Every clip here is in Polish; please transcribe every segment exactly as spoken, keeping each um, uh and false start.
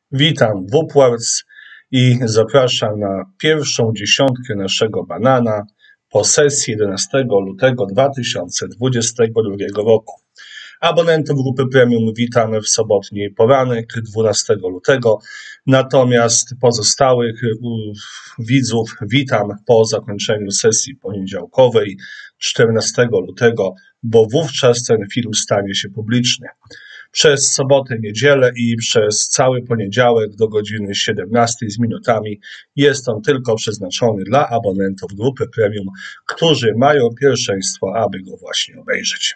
Witam w Upworks i zapraszam na pierwszą dziesiątkę naszego banana po sesji jedenastego lutego dwa tysiące dwudziestego drugiego roku. Abonentów grupy premium witam w sobotni poranek dwunastego lutego, natomiast pozostałych widzów witam po zakończeniu sesji poniedziałkowej czternastego lutego, bo wówczas ten film stanie się publiczny. Przez sobotę, niedzielę i przez cały poniedziałek do godziny siedemnastej z minutami jest on tylko przeznaczony dla abonentów grupy premium, którzy mają pierwszeństwo, aby go właśnie obejrzeć.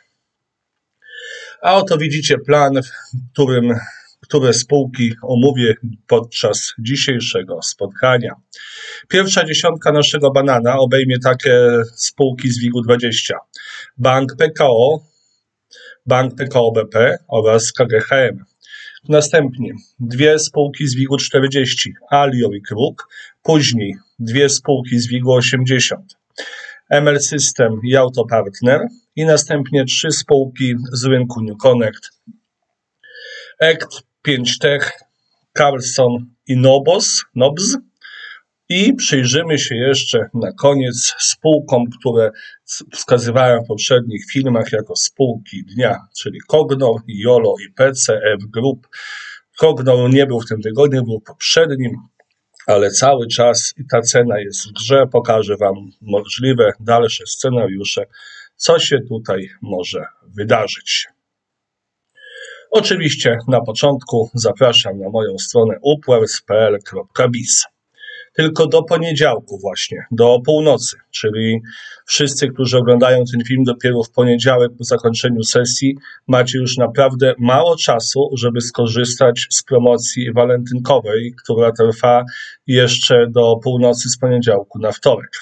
A oto widzicie plan, w którym, które spółki omówię podczas dzisiejszego spotkania. Pierwsza dziesiątka naszego banana obejmie takie spółki z WIG-u dwadzieścia. Bank P K O, Bank P K O B P oraz K G H M. Następnie dwie spółki z WIG-u czterdzieści, Alior i Kruk. Później dwie spółki z WIG-u osiemdziesiąt, M L System i Autopartner. I następnie trzy spółki z rynku New Connect, E C T, pięć Tech, Carlson i Nobos, Nobs. I przyjrzymy się jeszcze na koniec spółkom, które wskazywałem w poprzednich filmach jako spółki dnia, czyli Cognor, Yolo i P C F Group. Cognor nie był w tym tygodniu, był poprzednim, ale cały czas i ta cena jest w grze. Pokażę Wam możliwe dalsze scenariusze, co się tutaj może wydarzyć. Oczywiście na początku zapraszam na moją stronę upworks kropka p l kropka biz. Tylko do poniedziałku właśnie, do północy, czyli wszyscy, którzy oglądają ten film dopiero w poniedziałek po zakończeniu sesji, macie już naprawdę mało czasu, żeby skorzystać z promocji walentynkowej, która trwa jeszcze do północy z poniedziałku na wtorek.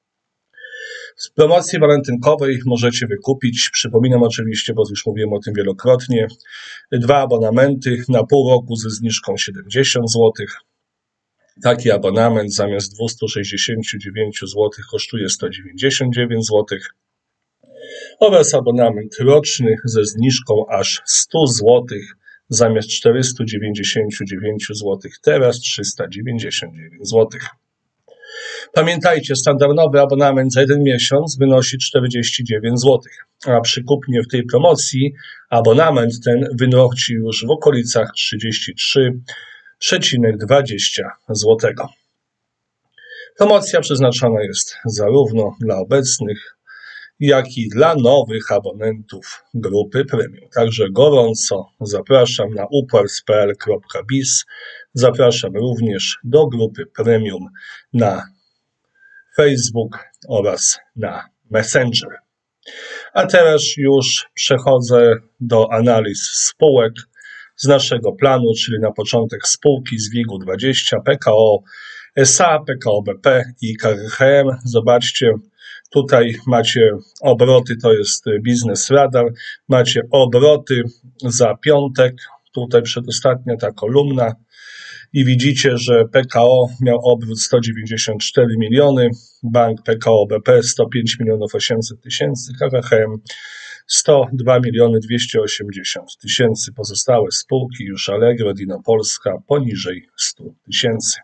Z promocji walentynkowej możecie wykupić, przypominam oczywiście, bo już mówiłem o tym wielokrotnie, dwa abonamenty na pół roku ze zniżką siedemdziesiąt złotych. Taki abonament zamiast dwieście sześćdziesiąt dziewięć złotych kosztuje sto dziewięćdziesiąt dziewięć złotych oraz abonament roczny ze zniżką aż sto złotych zamiast czterysta dziewięćdziesiąt dziewięć złotych, teraz trzysta dziewięćdziesiąt dziewięć złotych. Pamiętajcie, standardowy abonament za jeden miesiąc wynosi czterdzieści dziewięć złotych, a przy kupnie w tej promocji abonament ten wynosi już w okolicach trzydzieści trzy przecinek dwadzieścia złotego. Promocja przeznaczona jest zarówno dla obecnych, jak i dla nowych abonentów grupy premium. Także gorąco zapraszam na upworks kropka p l kropka biz. Zapraszam również do grupy premium na Facebook oraz na Messenger. A teraz już przechodzę do analiz spółek z naszego planu, czyli na początek spółki z WIG-u dwadzieścia, P K O S A, P K O B P i K G H M. Zobaczcie, tutaj macie obroty, to jest Biznes Radar, macie obroty za piątek, tutaj przedostatnia ta kolumna i widzicie, że P K O miał obrót sto dziewięćdziesiąt cztery miliony, bank P K O B P sto pięć milionów osiemset tysięcy, K G H M sto dwa miliony dwieście osiemdziesiąt tysięcy. Pozostałe spółki już Allegro, Dinopolska poniżej sto tysięcy.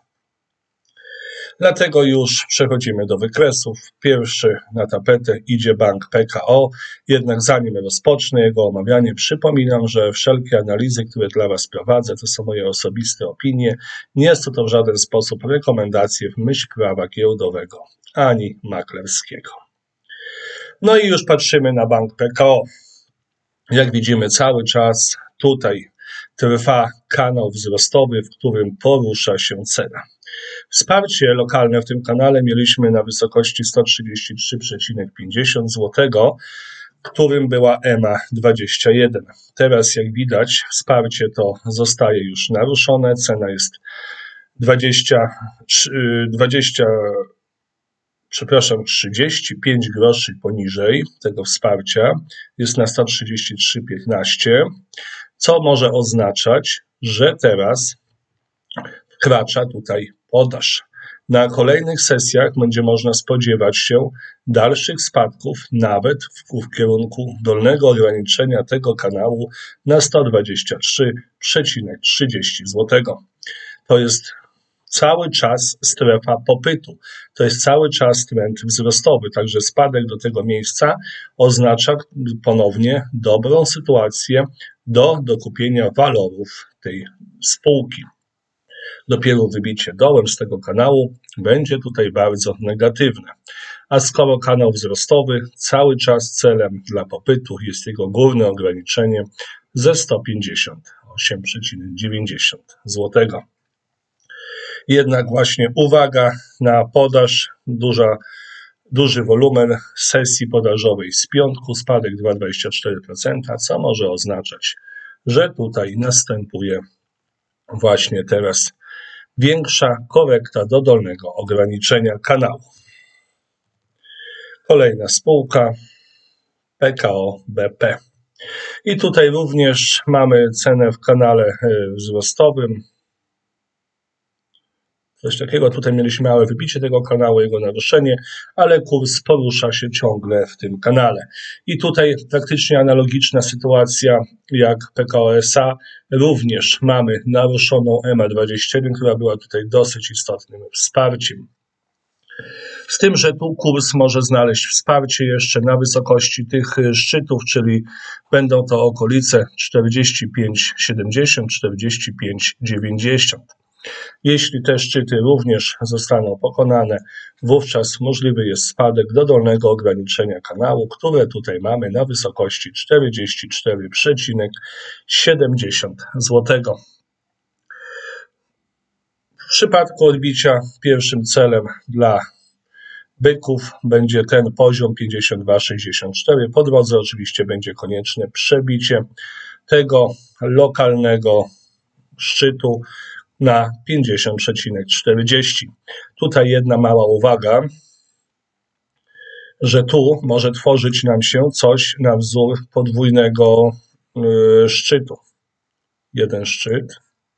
Dlatego już przechodzimy do wykresów. Pierwszy na tapetę idzie bank P K O, jednak zanim rozpocznę jego omawianie, przypominam, że wszelkie analizy, które dla Was prowadzę, to są moje osobiste opinie. Nie jest to, to w żaden sposób rekomendacje w myśl prawa giełdowego ani maklerskiego. No i już patrzymy na bank P K O. Jak widzimy, cały czas tutaj trwa kanał wzrostowy, w którym porusza się cena. Wsparcie lokalne w tym kanale mieliśmy na wysokości sto trzydzieści trzy przecinek pięćdziesiąt złotego, którym była E M A dwadzieścia jeden. Teraz, jak widać, wsparcie to zostaje już naruszone. Cena jest dwadzieścia, dwadzieścia przepraszam, trzydzieści pięć groszy poniżej tego wsparcia, jest na sto trzydzieści trzy piętnaście, co może oznaczać, że teraz wkracza tutaj podaż. Na kolejnych sesjach będzie można spodziewać się dalszych spadków, nawet w, w kierunku dolnego ograniczenia tego kanału na sto dwadzieścia trzy przecinek trzydzieści złotego. to jest cały czas strefa popytu. To jest cały czas trend wzrostowy, także spadek do tego miejsca oznacza ponownie dobrą sytuację do dokupienia walorów tej spółki. Dopiero wybicie dołem z tego kanału będzie tutaj bardzo negatywne. A skoro kanał wzrostowy cały czas celem dla popytu jest jego górne ograniczenie ze sto pięćdziesiąt osiem przecinek dziewięćdziesiąt złotego. Jednak właśnie uwaga na podaż, duża, duży wolumen sesji podażowej z piątku, spadek dwa przecinek dwadzieścia cztery procent, co może oznaczać, że tutaj następuje właśnie teraz większa korekta do dolnego ograniczenia kanału. Kolejna spółka P K O B P. I tutaj również mamy cenę w kanale wzrostowym. Coś takiego, tutaj mieliśmy małe wybicie tego kanału, jego naruszenie, ale kurs porusza się ciągle w tym kanale. I tutaj praktycznie analogiczna sytuacja jak P K O S A. Również mamy naruszoną E M A dwadzieścia jeden, która była tutaj dosyć istotnym wsparciem. Z tym, że tu kurs może znaleźć wsparcie jeszcze na wysokości tych szczytów, czyli będą to okolice czterdzieści pięć siedemdziesiąt, czterdzieści pięć dziewięćdziesiąt. Jeśli te szczyty również zostaną pokonane, wówczas możliwy jest spadek do dolnego ograniczenia kanału, które tutaj mamy na wysokości czterdzieści cztery przecinek siedemdziesiąt złotego. W przypadku odbicia pierwszym celem dla byków będzie ten poziom pięćdziesiąt dwa sześćdziesiąt cztery. Po drodze oczywiście będzie konieczne przebicie tego lokalnego szczytu na pięćdziesiąt przecinek czterdzieści. Tutaj jedna mała uwaga, że tu może tworzyć nam się coś na wzór podwójnego yy, szczytu. Jeden szczyt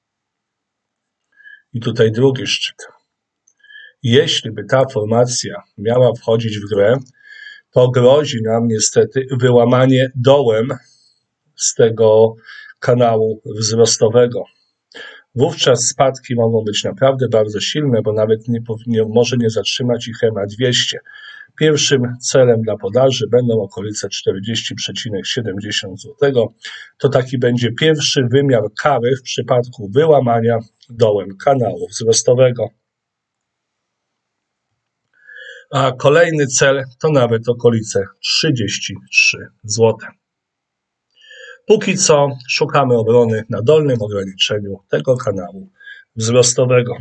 i tutaj drugi szczyt. Jeśli by ta formacja miała wchodzić w grę, to grozi nam niestety wyłamanie dołem z tego kanału wzrostowego. Wówczas spadki mogą być naprawdę bardzo silne, bo nawet nie, nie, może nie zatrzymać ich E M A dwieście. Pierwszym celem dla podaży będą okolice czterdzieści przecinek siedemdziesiąt złotego. To taki będzie pierwszy wymiar kary w przypadku wyłamania dołem kanału wzrostowego. A kolejny cel to nawet okolice trzydzieści trzy złote. Póki co szukamy obrony na dolnym ograniczeniu tego kanału wzrostowego.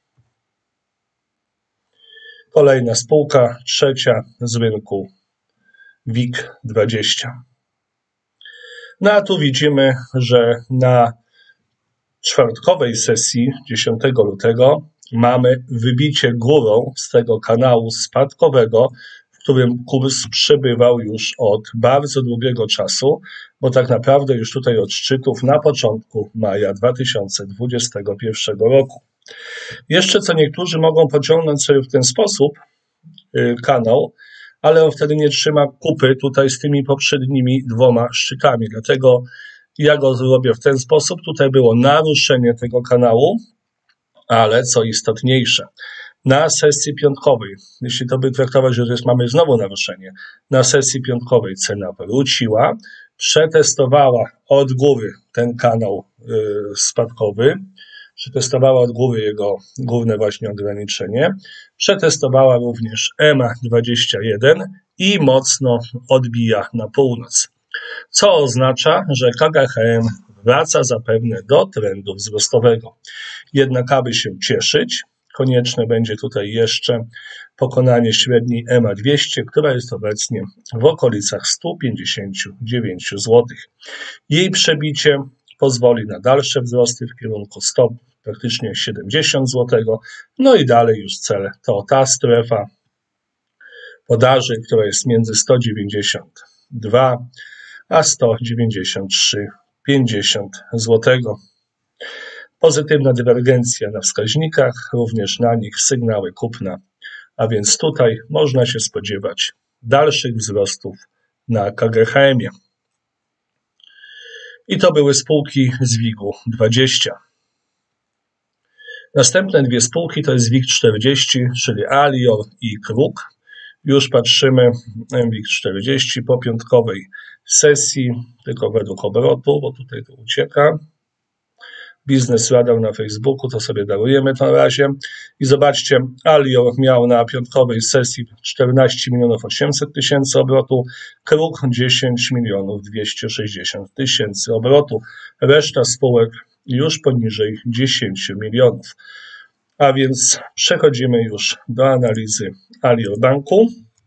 Kolejna spółka, trzecia z rynku W I G dwadzieścia. No a tu widzimy, że na czwartkowej sesji dziesiątego lutego mamy wybicie górą z tego kanału spadkowego, w którym kurs przebywał już od bardzo długiego czasu, bo tak naprawdę już tutaj od szczytów na początku maja dwa tysiące dwudziestego pierwszego roku. Jeszcze co niektórzy mogą pociągnąć sobie w ten sposób yy, kanał, ale on wtedy nie trzyma kupy tutaj z tymi poprzednimi dwoma szczytami. Dlatego ja go zrobię w ten sposób. Tutaj było naruszenie tego kanału, ale co istotniejsze, na sesji piątkowej, jeśli to by traktować, że jest, mamy znowu naruszenie, na sesji piątkowej cena wróciła, przetestowała od góry ten kanał yy, spadkowy, przetestowała od góry jego główne właśnie ograniczenie, przetestowała również E M A dwadzieścia jeden i mocno odbija na północ. Co oznacza, że K G H M wraca zapewne do trendu wzrostowego. Jednak aby się cieszyć, konieczne będzie tutaj jeszcze pokonanie średniej E M A dwieście, która jest obecnie w okolicach stu pięćdziesięciu dziewięciu złotych. Jej przebicie pozwoli na dalsze wzrosty w kierunku stop praktycznie siedemdziesiąt złotego. No i dalej już cel to ta strefa podaży, która jest między sto dziewięćdziesiąt dwa a sto dziewięćdziesiąt trzy pięćdziesiąt złotego. Pozytywna dywergencja na wskaźnikach, również na nich sygnały kupna, a więc tutaj można się spodziewać dalszych wzrostów na K G H M ie. I to były spółki z W I G u dwadzieścia. Następne dwie spółki to jest WIG czterdzieści, czyli Alior i Kruk. Już patrzymy WIG czterdzieści po piątkowej sesji, tylko według obrotu, bo tutaj to ucieka. Biznes Radar na Facebooku, to sobie darujemy na razie. I zobaczcie, Alior miał na piątkowej sesji czternaście milionów osiemset tysięcy obrotu, Kruk dziesięć milionów dwieście sześćdziesiąt tysięcy obrotu. Reszta spółek już poniżej dziesięć milionów. A więc przechodzimy już do analizy Alior Banku.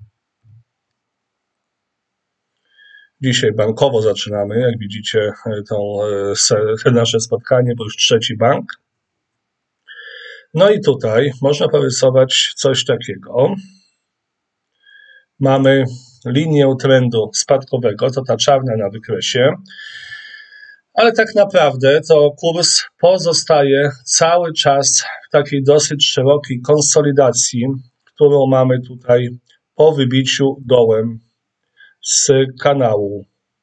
Dzisiaj bankowo zaczynamy, jak widzicie, tą, te nasze spotkanie, bo już trzeci bank. No i tutaj można porysować coś takiego. Mamy linię trendu spadkowego, to ta czarna na wykresie, ale tak naprawdę to kurs pozostaje cały czas w takiej dosyć szerokiej konsolidacji, którą mamy tutaj po wybiciu dołem z kanału.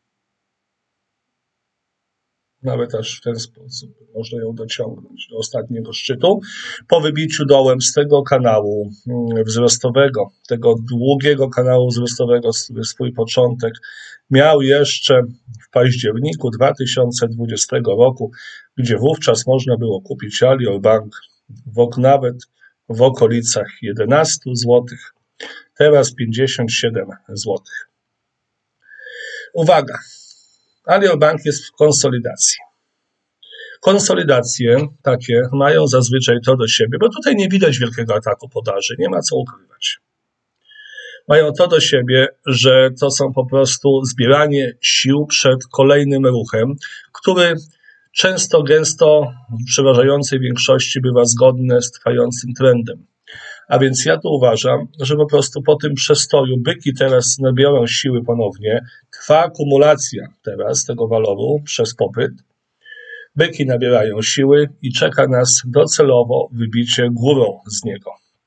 Nawet aż w ten sposób można ją dociągnąć do ostatniego szczytu. Po wybiciu dołem z tego kanału wzrostowego, tego długiego kanału wzrostowego, który swój początek miał jeszcze w październiku dwa tysiące dwudziestego roku, gdzie wówczas można było kupić Alior Bank w, nawet w okolicach jedenaście złotych, teraz pięćdziesiąt siedem złotych. Uwaga, Alior Bank jest w konsolidacji. Konsolidacje takie mają zazwyczaj to do siebie, bo tutaj nie widać wielkiego ataku podaży, nie ma co ukrywać. Mają to do siebie, że to są po prostu zbieranie sił przed kolejnym ruchem, który często, gęsto, w przeważającej większości bywa zgodny z trwającym trendem. A więc ja tu uważam, że po prostu po tym przestoju byki teraz nabiorą siły ponownie, trwa akumulacja teraz tego waloru przez popyt, byki nabierają siły i czeka nas docelowo wybicie górą z niego.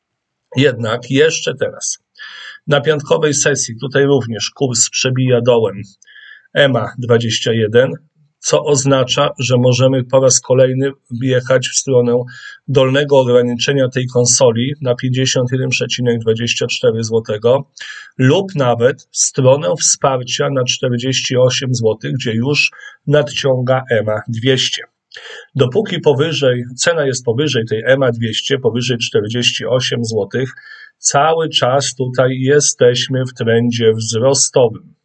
Jednak jeszcze teraz, na piątkowej sesji, tutaj również kurs przebija dołem E M A dwadzieścia jeden, co oznacza, że możemy po raz kolejny wjechać w stronę dolnego ograniczenia tej konsoli na pięćdziesiąt jeden przecinek dwadzieścia cztery złotego lub nawet w stronę wsparcia na czterdzieści osiem złotych, gdzie już nadciąga E M A dwieście. Dopóki powyżej, cena jest powyżej tej E M A dwieście, powyżej czterdzieści osiem złotych, cały czas tutaj jesteśmy w trendzie wzrostowym.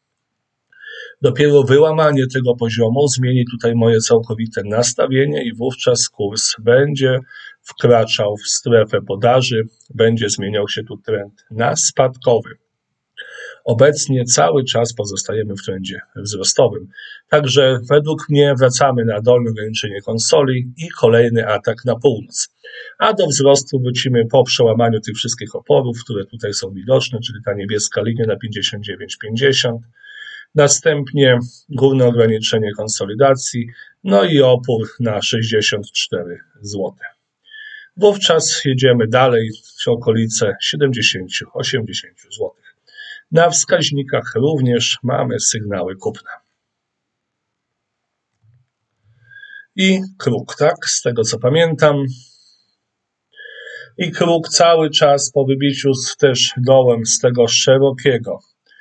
Dopiero wyłamanie tego poziomu zmieni tutaj moje całkowite nastawienie i wówczas kurs będzie wkraczał w strefę podaży, będzie zmieniał się tu trend na spadkowy. Obecnie cały czas pozostajemy w trendzie wzrostowym. Także według mnie wracamy na dolne ograniczenie konsoli i kolejny atak na północ. A do wzrostu wrócimy po przełamaniu tych wszystkich oporów, które tutaj są widoczne, czyli ta niebieska linia na pięćdziesiąt dziewięć pięćdziesiąt. Następnie górne ograniczenie konsolidacji, no i opór na sześćdziesiąt cztery złote. Wówczas jedziemy dalej w okolice siedemdziesiąt osiemdziesiąt złotych. Na wskaźnikach również mamy sygnały kupna. I Kruk, tak, z tego co pamiętam. I Kruk cały czas po wybiciu też dołem z tego szerokiego,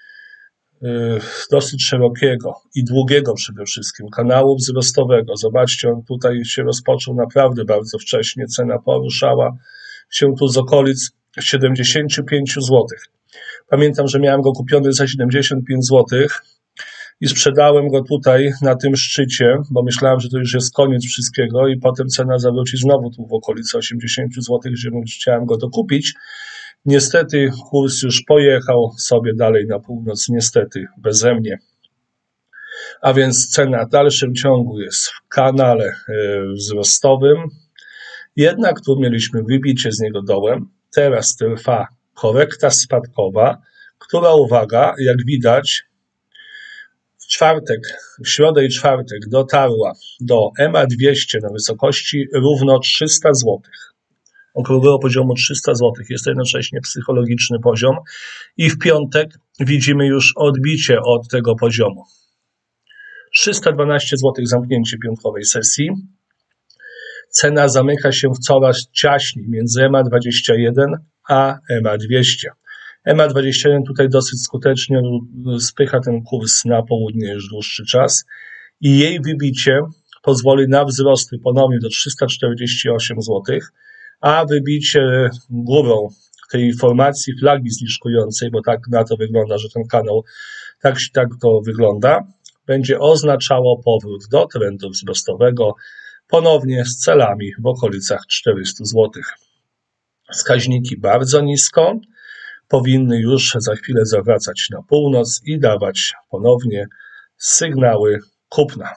dosyć szerokiego i długiego przede wszystkim kanału wzrostowego. Zobaczcie, on tutaj się rozpoczął naprawdę bardzo wcześnie. Cena poruszała się tu z okolic siedemdziesiąt pięć złotych. Pamiętam, że miałem go kupiony za siedemdziesiąt pięć złotych i sprzedałem go tutaj na tym szczycie, bo myślałem, że to już jest koniec wszystkiego i potem cena zawróci znowu tu w okolicy osiemdziesiąt złotych, gdzie chciałem go dokupić. Niestety kurs już pojechał sobie dalej na północ, niestety beze mnie. A więc cena w dalszym ciągu jest w kanale wzrostowym. Jednak tu mieliśmy wybicie z niego dołem. Teraz trwa korekta spadkowa, która, uwaga, jak widać, w czwartek, w środę i czwartek dotarła do E M A dwieście na wysokości równo trzysta złotych. Okrągłego poziomu trzysta złotych. Jest to jednocześnie psychologiczny poziom i w piątek widzimy już odbicie od tego poziomu. trzysta dwanaście złotych zamknięcie piątkowej sesji. Cena zamyka się w coraz ciaśniej między E M A dwadzieścia jeden a E M A dwieście. E M A dwadzieścia jeden tutaj dosyć skutecznie spycha ten kurs na południe już dłuższy czas i jej wybicie pozwoli na wzrosty ponownie do trzysta czterdzieści osiem złotych, a wybicie górą tej formacji flagi zniżkującej, bo tak na to wygląda, że ten kanał tak, tak to wygląda, będzie oznaczało powrót do trendu wzrostowego, ponownie z celami w okolicach czterysta złotych. Wskaźniki bardzo nisko, powinny już za chwilę zawracać na północ i dawać ponownie sygnały kupna.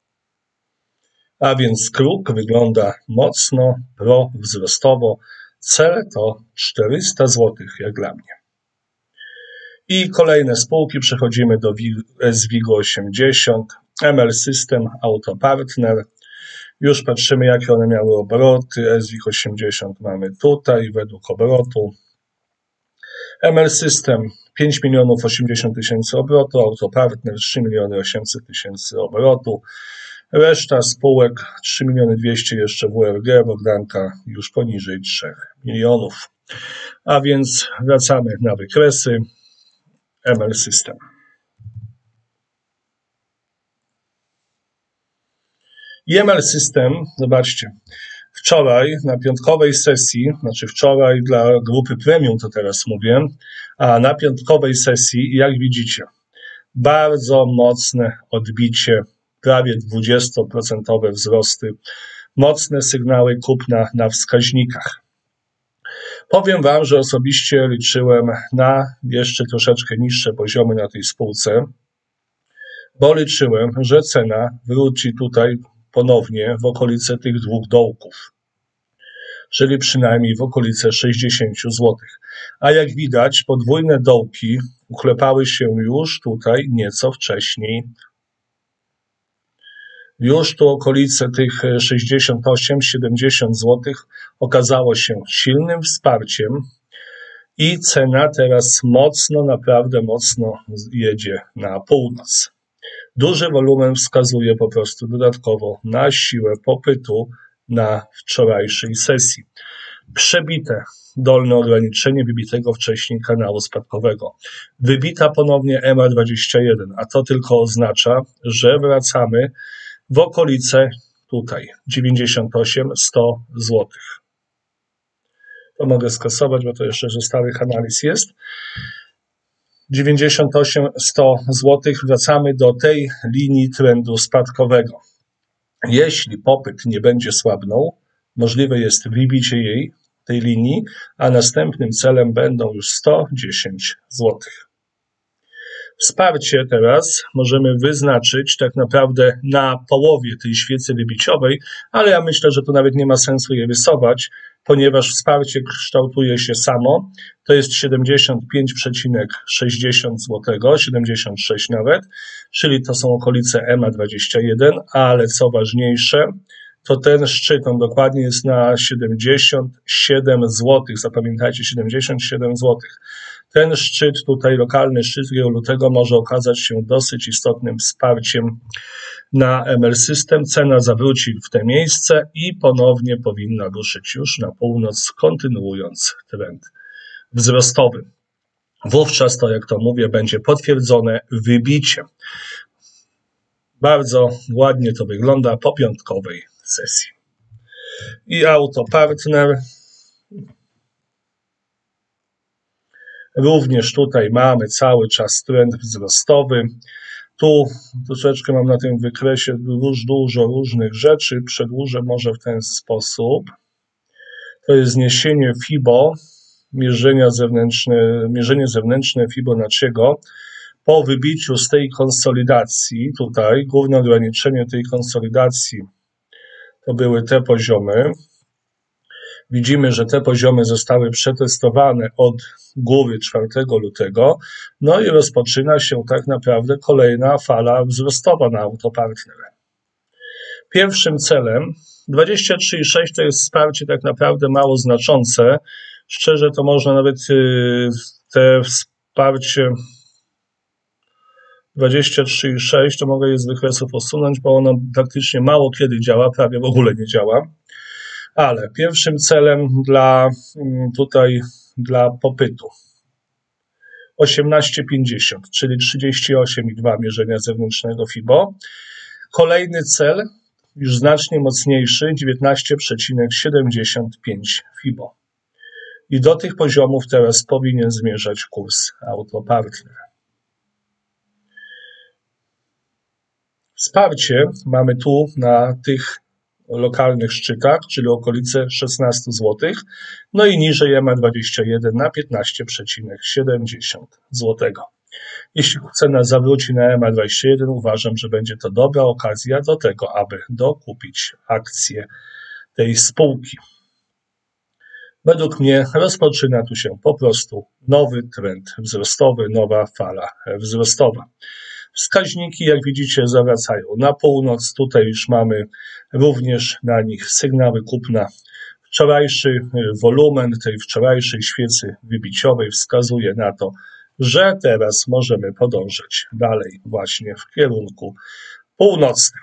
A więc kruk wygląda mocno prowzrostowo. Cel to czterysta złotych jak dla mnie. I kolejne spółki, przechodzimy do S WIG osiemdziesiąt, M L System, Autopartner. Już patrzymy, jakie one miały obroty. S WIG osiemdziesiąt mamy tutaj według obrotu. M L System pięć milionów osiemdziesiąt tysięcy obrotu, Autopartner trzy miliony osiemset tysięcy obrotu. Reszta spółek trzy miliony dwieście jeszcze W R G, Bogdanka już poniżej trzech milionów. A więc wracamy na wykresy. M L System. I M L System, zobaczcie, wczoraj na piątkowej sesji, znaczy wczoraj dla grupy premium to teraz mówię, a na piątkowej sesji, jak widzicie, bardzo mocne odbicie, prawie dwudziestoprocentowe wzrosty, mocne sygnały kupna na wskaźnikach. Powiem Wam, że osobiście liczyłem na jeszcze troszeczkę niższe poziomy na tej spółce, bo liczyłem, że cena wróci tutaj ponownie w okolice tych dwóch dołków, czyli przynajmniej w okolice sześćdziesiąt złotych. A jak widać, podwójne dołki uklepały się już tutaj nieco wcześniej. Już tu okolice tych sześćdziesiąt osiem siedemdziesiąt złotych okazało się silnym wsparciem i cena teraz mocno, naprawdę mocno jedzie na północ. Duży wolumen wskazuje po prostu dodatkowo na siłę popytu na wczorajszej sesji. Przebite dolne ograniczenie wybitego wcześniej kanału spadkowego. Wybita ponownie E M A dwadzieścia jeden, a to tylko oznacza, że wracamy w okolice tutaj dziewięćdziesiąt osiem sto złotych. To mogę skasować, bo to jeszcze ze starych analiz jest. dziewięćdziesiąt osiem sto złotych. Wracamy do tej linii trendu spadkowego. Jeśli popyt nie będzie słabnął, możliwe jest wybicie jej, tej linii, a następnym celem będą już sto dziesięć złotych. Wsparcie teraz możemy wyznaczyć tak naprawdę na połowie tej świecy wybiciowej, ale ja myślę, że tu nawet nie ma sensu je rysować, ponieważ wsparcie kształtuje się samo. To jest siedemdziesiąt pięć przecinek sześćdziesiąt złotego, siedemdziesiąt sześć nawet, czyli to są okolice E M A dwadzieścia jeden, ale co ważniejsze, to ten szczyt, on dokładnie jest na siedemdziesiąt siedem złotych, zapamiętajcie, siedemdziesiąt siedem złotych. Ten szczyt tutaj, lokalny szczyt drugiego lutego może okazać się dosyć istotnym wsparciem na M L System. Cena zawróci w te miejsce i ponownie powinna ruszyć już na północ, kontynuując trend wzrostowy. Wówczas to, jak to mówię, będzie potwierdzone wybicie. Bardzo ładnie to wygląda po piątkowej sesji. I Autopartner. Również tutaj mamy cały czas trend wzrostowy. Tu troszeczkę mam na tym wykresie już dużo różnych rzeczy. Przedłużę może w ten sposób. To jest zniesienie Fibo, mierzenia zewnętrzne, mierzenie zewnętrzne Fibonacciego. Po wybiciu z tej konsolidacji, tutaj główne ograniczenie tej konsolidacji to były te poziomy. Widzimy, że te poziomy zostały przetestowane od góry czwartego lutego, no i rozpoczyna się tak naprawdę kolejna fala wzrostowa na Autopartner. Pierwszym celem dwadzieścia trzy i sześć to jest wsparcie tak naprawdę mało znaczące. Szczerze to można nawet te wsparcie dwadzieścia trzy i sześć to mogę je z wykresu posunąć, bo ono praktycznie mało kiedy działa, prawie w ogóle nie działa. Ale pierwszym celem dla tutaj dla popytu osiemnaście pięćdziesiąt, czyli trzydzieści osiem i dwa mierzenia zewnętrznego FIBO. Kolejny cel, już znacznie mocniejszy, dziewiętnaście przecinek siedemdziesiąt pięć FIBO. I do tych poziomów teraz powinien zmierzać kurs Autopartner. Wsparcie mamy tu na tych lokalnych szczytach, czyli okolice szesnaście złotych, no i niżej E M A dwadzieścia jeden na piętnaście przecinek siedemdziesiąt złotego. Jeśli cena zawróci na E M A dwadzieścia jeden, uważam, że będzie to dobra okazja do tego, aby dokupić akcje tej spółki. Według mnie rozpoczyna tu się po prostu nowy trend wzrostowy, nowa fala wzrostowa. Wskaźniki, jak widzicie, zawracają na północ. Tutaj już mamy również na nich sygnały kupna. Wczorajszy wolumen tej wczorajszej świecy wybiciowej wskazuje na to, że teraz możemy podążać dalej właśnie w kierunku północnym.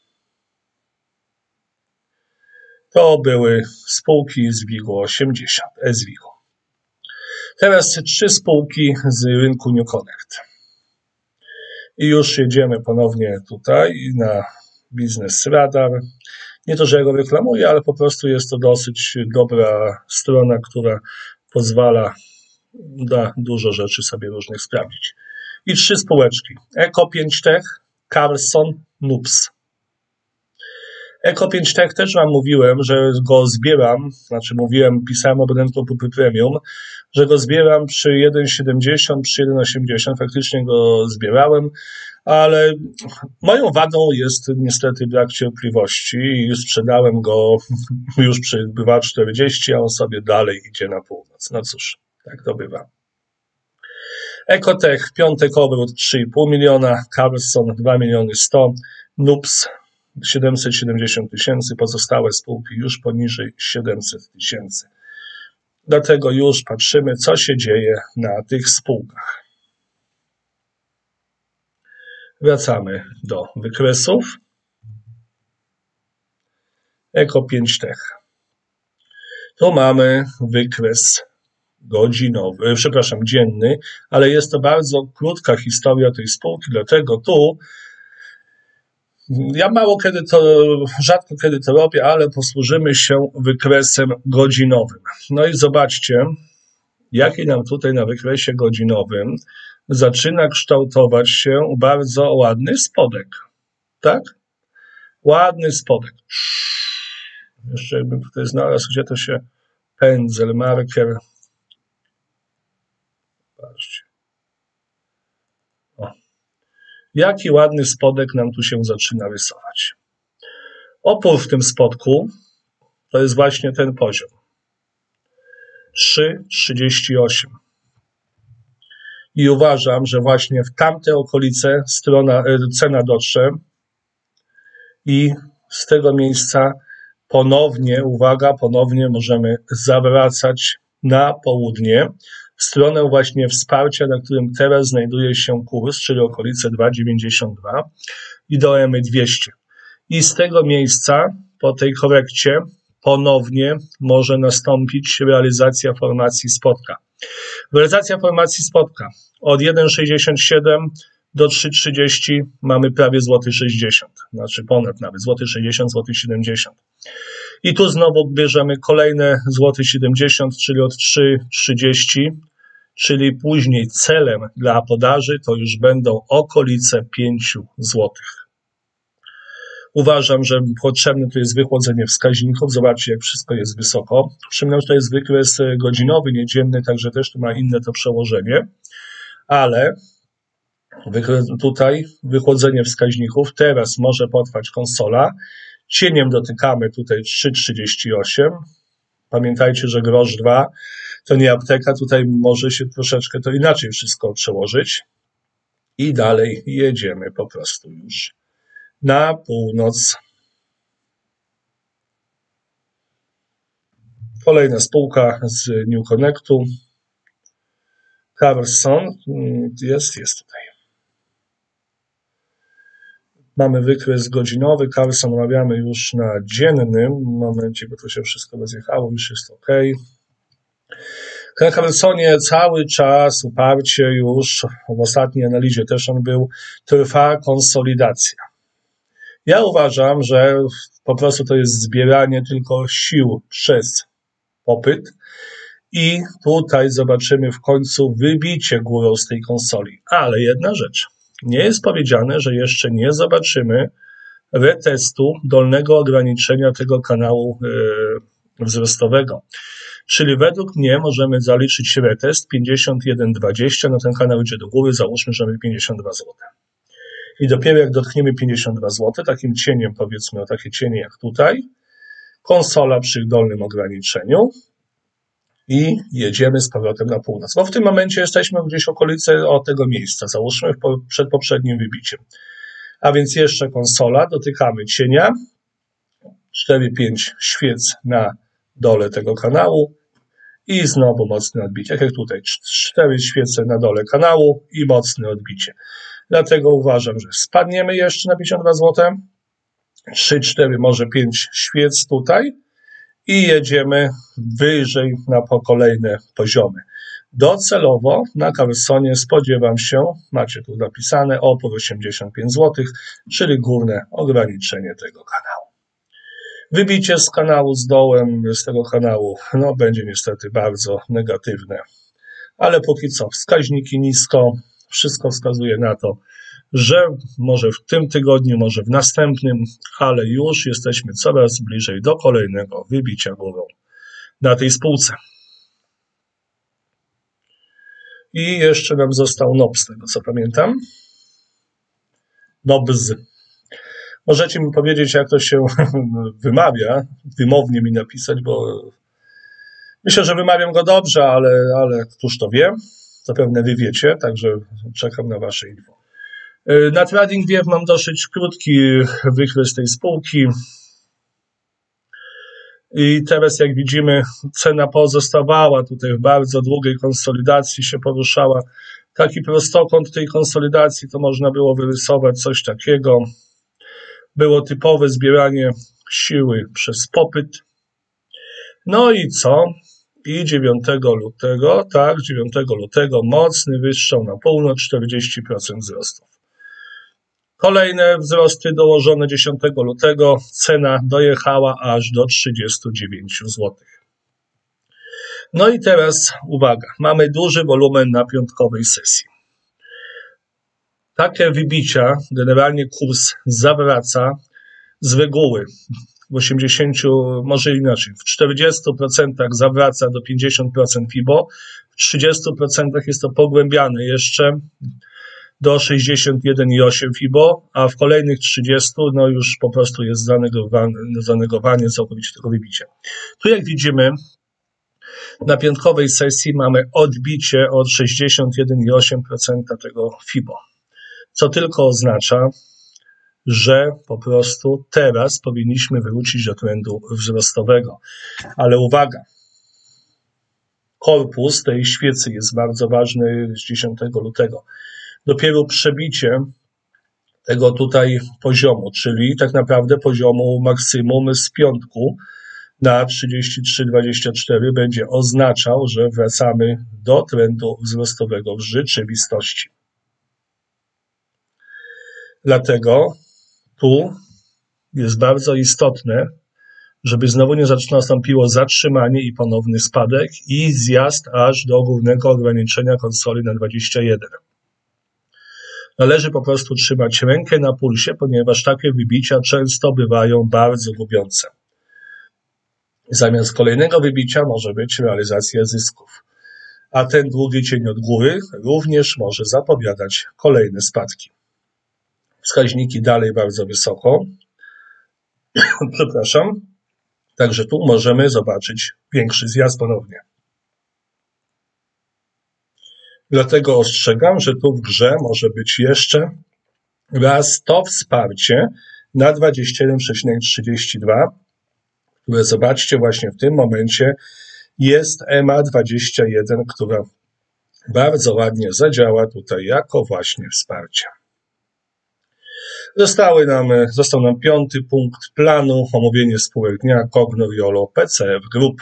To były spółki z WIG-u osiemdziesiąt, S WIG-u. Teraz trzy spółki z rynku New Connect. I już jedziemy ponownie tutaj na Biznes Radar. Nie to, że ja go reklamuję, ale po prostu jest to dosyć dobra strona, która pozwala na dużo rzeczy sobie różnych sprawdzić. I trzy spółeczki. Eko pięć Tech, Carlson, Nups. Eko pięć Tech też wam mówiłem, że go zbieram, znaczy mówiłem, pisałem abonentką Pupy Premium, że go zbieram przy jeden siedemdziesiąt, przy jeden osiemdziesiąt, faktycznie go zbierałem, ale moją wadą jest niestety brak cierpliwości i sprzedałem go już przy dwa czterdzieści, a on sobie dalej idzie na północ. No cóż, tak to bywa. Ekotech, piątek obrót trzy i pół miliona, Carlson dwa miliony sto, Nups siedemset siedemdziesiąt tysięcy, pozostałe spółki już poniżej siedemset tysięcy. Dlatego już patrzymy, co się dzieje na tych spółkach. Wracamy do wykresów. Eko pięć Tech. Tu mamy wykres godzinowy, przepraszam, dzienny, ale jest to bardzo krótka historia tej spółki, dlatego tu ja mało kiedy to, rzadko kiedy to robię, ale posłużymy się wykresem godzinowym. No i zobaczcie, jaki nam tutaj na wykresie godzinowym zaczyna kształtować się bardzo ładny spodek. Tak? Ładny spodek. Jeszcze jakbym tutaj znalazł, gdzie to się pędzel, marker. Patrzcie. O. Jaki ładny spodek nam tu się zaczyna rysować. Opór w tym spodku to jest właśnie ten poziom. trzy trzydzieści osiem. I uważam, że właśnie w tamte okolice strona, cena dotrze i z tego miejsca ponownie, uwaga, ponownie możemy zawracać na południe w stronę właśnie wsparcia, na którym teraz znajduje się kurs, czyli okolice dwa dziewięćdziesiąt dwa i do E M A dwieście. I z tego miejsca po tej korekcie ponownie może nastąpić realizacja formacji spotka. Realizacja formacji spotka od jeden sześćdziesiąt siedem do trzy trzydzieści mamy prawie złoty sześćdziesiąt, znaczy ponad nawet złoty sześćdziesiąt, złoty siedemdziesiąt. I tu znowu bierzemy kolejne złoty siedemdziesiąt, czyli od trzy trzydzieści, czyli później celem dla podaży to już będą okolice pięć złotych. Uważam, że potrzebne tu jest wychłodzenie wskaźników. Zobaczcie, jak wszystko jest wysoko. Przypominam, że to jest wykres godzinowy, niedzienny, także też tu ma inne to przełożenie. Ale tutaj wychłodzenie wskaźników. Teraz może potrwać konsola. Cieniem dotykamy tutaj trzy trzydzieści osiem. Pamiętajcie, że grosz dwa to nie apteka. Tutaj może się troszeczkę to inaczej wszystko przełożyć. I dalej jedziemy po prostu już na północ. Kolejna spółka z New Connectu. Carlson. Jest, jest tutaj. Mamy wykres godzinowy, Carlson omawiamy już na dziennym momencie, bo to się wszystko rozjechało, już jest ok. Na Carlsonie cały czas uparcie już, w ostatniej analizie też on był, trwa konsolidacja. Ja uważam, że po prostu to jest zbieranie tylko sił przez popyt i tutaj zobaczymy w końcu wybicie górą z tej konsoli. Ale jedna rzecz, nie jest powiedziane, że jeszcze nie zobaczymy retestu dolnego ograniczenia tego kanału yy, wzrostowego. Czyli według mnie możemy zaliczyć retest pięćdziesiąt jeden dwadzieścia, no ten kanał idzie do góry, załóżmy, że mamy pięćdziesiąt dwa złote. I dopiero jak dotkniemy pięćdziesiąt dwa złote, takim cieniem powiedzmy, o takie cienie jak tutaj, konsola przy dolnym ograniczeniu i jedziemy z powrotem na północ. Bo w tym momencie jesteśmy gdzieś w okolicy o tego miejsca, załóżmy przed poprzednim wybiciem. A więc jeszcze konsola, dotykamy cienia, cztery pięć świec na dole tego kanału i znowu mocne odbicie. Jak tutaj cztery świece na dole kanału i mocne odbicie. Dlatego uważam, że spadniemy jeszcze na pięćdziesiąt dwa złote, trzy cztery, może pięć świec tutaj i jedziemy wyżej na po kolejne poziomy. Docelowo na Carlsonie spodziewam się, macie tu napisane, opór osiemdziesiąt pięć złotych, czyli górne ograniczenie tego kanału. Wybicie z kanału z dołem, z tego kanału, no będzie niestety bardzo negatywne, ale póki co wskaźniki nisko, wszystko wskazuje na to, że może w tym tygodniu, może w następnym, ale już jesteśmy coraz bliżej do kolejnego wybicia górą na tej spółce. I jeszcze nam został N O B, z tego co pamiętam. N O B Z. Możecie mi powiedzieć, jak to się wymawia, wymownie mi napisać, bo myślę, że wymawiam go dobrze, ale, ale któż to wie? Zapewne wy wiecie, także czekam na wasze info. Na TradingView mam dosyć krótki wykres tej spółki. I teraz, jak widzimy, cena pozostawała tutaj w bardzo długiej konsolidacji, się poruszała. Taki prostokąt tej konsolidacji to można było wyrysować coś takiego. Było typowe zbieranie siły przez popyt. No i co? I dziewiątego lutego, tak, dziewiątego lutego mocny wystrzał na północ, czterdzieści procent wzrostów. Kolejne wzrosty dołożone dziesiątego lutego, cena dojechała aż do trzydziestu dziewięciu złotych. No i teraz uwaga, mamy duży wolumen na piątkowej sesji. Takie wybicia, generalnie kurs zawraca z reguły w osiemdziesięciu, może inaczej, w czterdziestu procentach zawraca do pięćdziesięciu procent FIBO, w trzydziestu procentach jest to pogłębiane jeszcze do sześćdziesiąt jeden i osiem FIBO, a w kolejnych trzydziestu no już po prostu jest zanegowane, zanegowanie całkowicie tego wybicia. Tu jak widzimy, na piątkowej sesji mamy odbicie od sześćdziesiąt jeden i osiem procent tego FIBO, co tylko oznacza, że po prostu teraz powinniśmy wrócić do trendu wzrostowego. Ale uwaga, korpus tej świecy jest bardzo ważny z dziesiątego lutego. Dopiero przebicie tego tutaj poziomu, czyli tak naprawdę poziomu maksimum z piątku na trzydzieści trzy dwadzieścia cztery będzie oznaczał, że wracamy do trendu wzrostowego w rzeczywistości. Dlatego tu jest bardzo istotne, żeby znowu nie nastąpiło zatrzymanie i ponowny spadek i zjazd aż do głównego ograniczenia konsoli na dwadzieścia jeden. Należy po prostu trzymać rękę na pulsie, ponieważ takie wybicia często bywają bardzo gubiące. Zamiast kolejnego wybicia może być realizacja zysków, a ten długi cień od góry również może zapowiadać kolejne spadki. Wskaźniki dalej bardzo wysoko. Przepraszam. Także tu możemy zobaczyć większy zjazd ponownie. Dlatego ostrzegam, że tu w grze może być jeszcze raz to wsparcie na dwadzieścia jeden przecinek trzydzieści dwa, które zobaczcie właśnie w tym momencie jest E M A dwadzieścia jeden, która bardzo ładnie zadziała tutaj jako właśnie wsparcie. Zostały nam, został nam piąty punkt planu, omówienie spółek dnia Cognor, Jolo, P C F Group.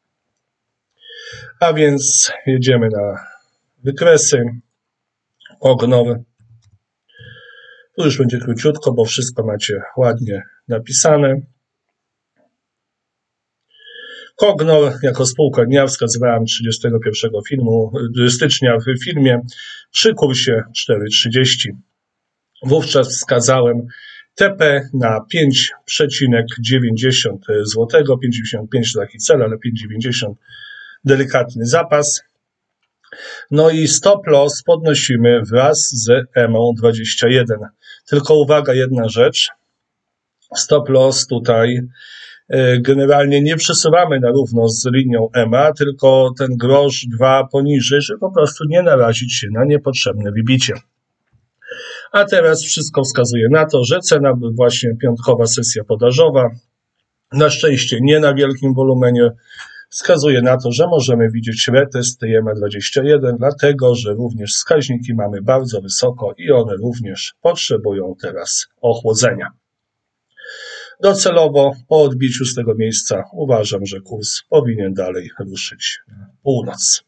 A więc jedziemy na wykresy. Cognor. Tu już będzie króciutko, bo wszystko macie ładnie napisane. Cognor jako spółka dnia wskazywałem trzydziestego pierwszego filmu, stycznia w filmie przy kursie cztery trzydzieści. Wówczas wskazałem T P na pięć przecinek dziewięćdziesiąt złotego, pięć dziewięćdziesiąt pięć to taki cel, ale pięć dziewięćdziesiąt delikatny zapas. No i stop loss podnosimy wraz z E M A dwadzieścia jeden. Tylko uwaga, jedna rzecz. Stop loss tutaj generalnie nie przesuwamy na równo z linią E M A, tylko ten grosz dwa poniżej, żeby po prostu nie narazić się na niepotrzebne wybicie. A teraz wszystko wskazuje na to, że cena, właśnie piątkowa sesja podażowa, na szczęście nie na wielkim wolumenie, wskazuje na to, że możemy widzieć retest tej E M A dwadzieścia jeden, dlatego że również wskaźniki mamy bardzo wysoko i one również potrzebują teraz ochłodzenia. Docelowo po odbiciu z tego miejsca uważam, że kurs powinien dalej ruszyć na północ.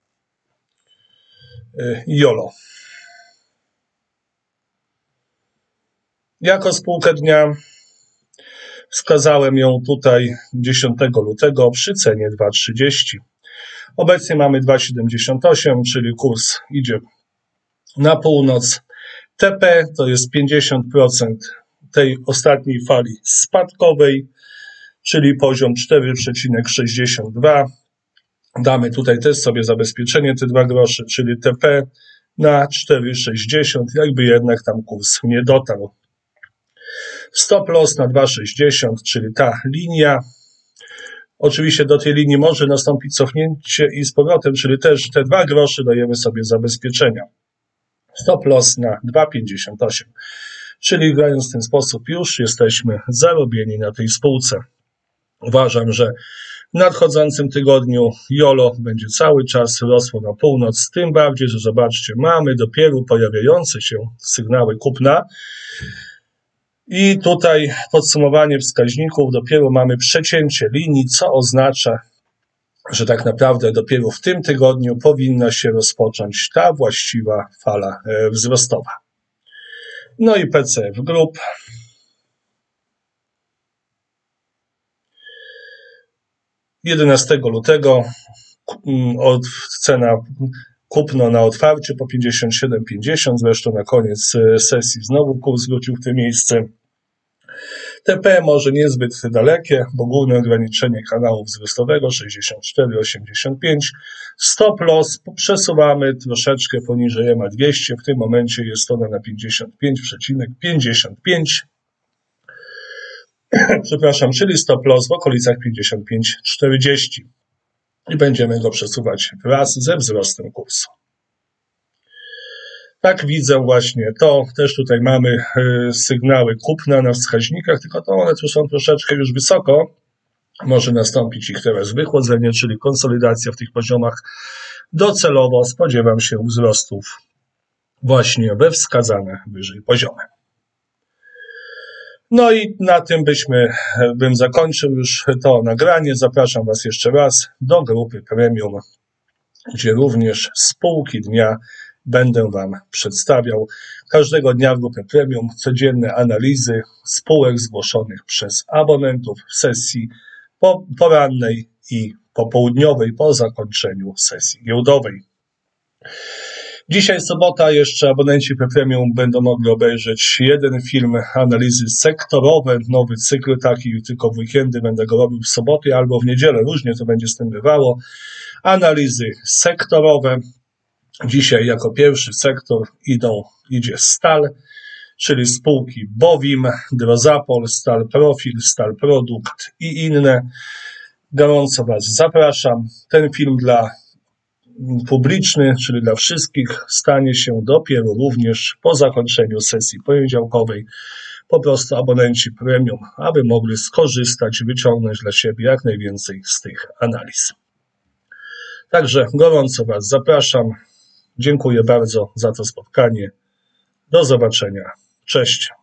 Jolo. Jako spółkę dnia wskazałem ją tutaj dziesiątego lutego przy cenie dwa trzydzieści. Obecnie mamy dwa siedemdziesiąt osiem, czyli kurs idzie na północ. T P to jest pięćdziesiąt procent tej ostatniej fali spadkowej, czyli poziom cztery przecinek sześćdziesiąt dwa. Damy tutaj też sobie zabezpieczenie te dwa grosze, czyli T P na cztery sześćdziesiąt, jakby jednak tam kurs nie dotarł. Stop loss na dwa sześćdziesiąt, czyli ta linia. Oczywiście do tej linii może nastąpić cofnięcie i z powrotem, czyli też te dwa grosze dajemy sobie zabezpieczenia. Stop loss na dwa pięćdziesiąt osiem. Czyli grając w ten sposób już jesteśmy zarobieni na tej spółce. Uważam, że w nadchodzącym tygodniu Jolo będzie cały czas rosło na północ, tym bardziej, że zobaczcie, mamy dopiero pojawiające się sygnały kupna. I tutaj podsumowanie wskaźników, dopiero mamy przecięcie linii, co oznacza, że tak naprawdę dopiero w tym tygodniu powinna się rozpocząć ta właściwa fala wzrostowa. No i P C F Group. jedenastego lutego od, cena kupno na otwarciu po pięćdziesiąt siedem pięćdziesiąt, zresztą na koniec sesji znowu kurs wrócił w to miejsce. T P może niezbyt dalekie, bo główne ograniczenie kanału wzrostowego sześćdziesiąt cztery osiemdziesiąt pięć. Stop loss przesuwamy troszeczkę poniżej E M A dwieście, w tym momencie jest ona na pięćdziesiąt pięć przecinek pięćdziesiąt pięć. Przepraszam, czyli stop loss w okolicach pięćdziesiąt pięć czterdzieści. I będziemy go przesuwać wraz ze wzrostem kursu. Tak widzę właśnie to. Też tutaj mamy sygnały kupna na wskaźnikach, tylko to one tu są troszeczkę już wysoko. Może nastąpić ich teraz wychłodzenie, czyli konsolidacja w tych poziomach. Docelowo spodziewam się wzrostów właśnie we wskazane wyżej poziomy. No i na tym byśmy, bym zakończył już to nagranie. Zapraszam Was jeszcze raz do grupy Premium, gdzie również spółki dnia będę Wam przedstawiał. Każdego dnia w grupie Premium codzienne analizy spółek zgłoszonych przez abonentów w sesji porannej i popołudniowej po zakończeniu sesji giełdowej. Dzisiaj sobota, jeszcze abonenci Premium będą mogli obejrzeć jeden film analizy sektorowe, nowy cykl taki, tylko w weekendy będę go robił w soboty albo w niedzielę, różnie to będzie z tym bywało. Analizy sektorowe. Dzisiaj jako pierwszy sektor idą, idzie Stal, czyli spółki Bowim, Drozapol, Stal Profil, Stal Produkt i inne. Gorąco Was zapraszam. Ten film dla publiczny, czyli dla wszystkich, stanie się dopiero również po zakończeniu sesji poniedziałkowej. Po prostu abonenci Premium, aby mogli skorzystać, wyciągnąć dla siebie jak najwięcej z tych analiz. Także gorąco Was zapraszam. Dziękuję bardzo za to spotkanie. Do zobaczenia. Cześć.